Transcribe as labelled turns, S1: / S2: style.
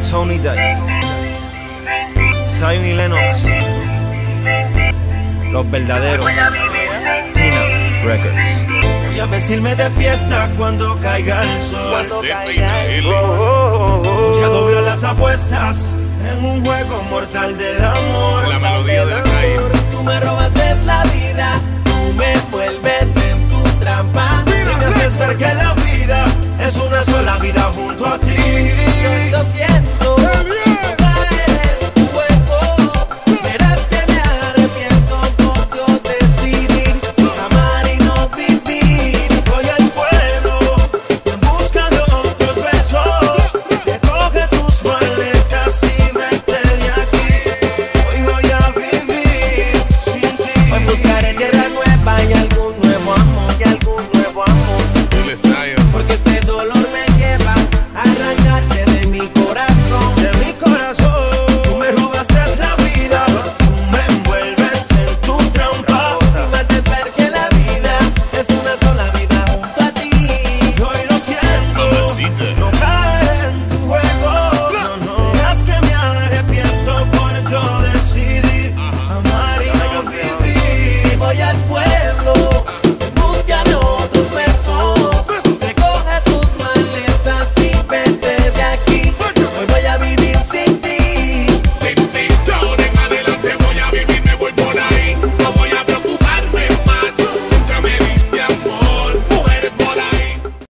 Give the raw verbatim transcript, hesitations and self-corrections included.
S1: Tony Dice, Zion y Lennox, los verdaderos. Pina Records. Voy a vestirme de fiesta cuando caiga el sol. Voy a doblar las apuestas en un juego mortal del amor.
S2: La melodía de la calle.
S3: Tú me robaste la vida, tú me envuelves en tu trampa.
S1: Y me haces ver que la vida es una sola vida.